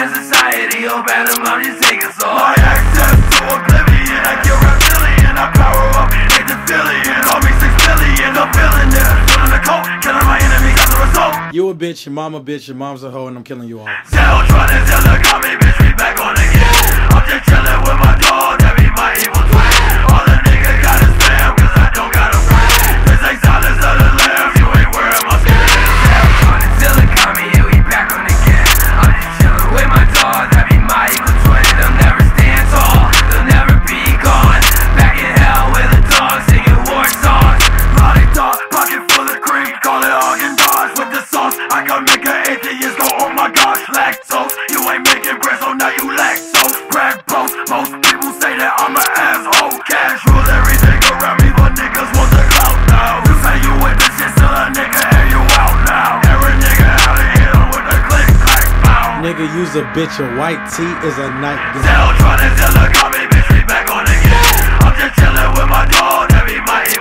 in society. Oh, bad I'm just taking so. My access to oblivion, I get reptilian. I power up, hate the billion. Call me 6 billion, I'm feeling it. Feeling the coke, killing my enemies as a result. You a bitch, your mama bitch, your mom's a hoe, and I'm killing you all. Still trying to tell her, got me, bitch, we back on again. I'm just chilling with my dog, that be my evil twin. All the niggas got is spam, cause I don't got a friend. This ain't silence of the lambs, you ain't wearing my skin. Still trying to tell her, got me, yeah, we back on again. I'm just chilling with my dog, that be my evil twin. They'll never stand tall, they'll never be gone. Back in hell with a dog, singing war songs. Lolly dog, pocket full of cream, call it Haagen Dazs with the sauce. I can make an atheist go, oh my gosh, lactose. You ain't making bread, so now you lactose. Brag boast, most people say that I'm an asshole. Cash rules everything around me, but niggas want the clout now. You say you with this shit, still a nigga, and you out now. Every nigga out of here with the click, clack, bow. Nigga, use a bitch, a white tee is a nightmare. Still trying to tell her, got me, bitch, we back on again. I'm just chilling with my dog, that be my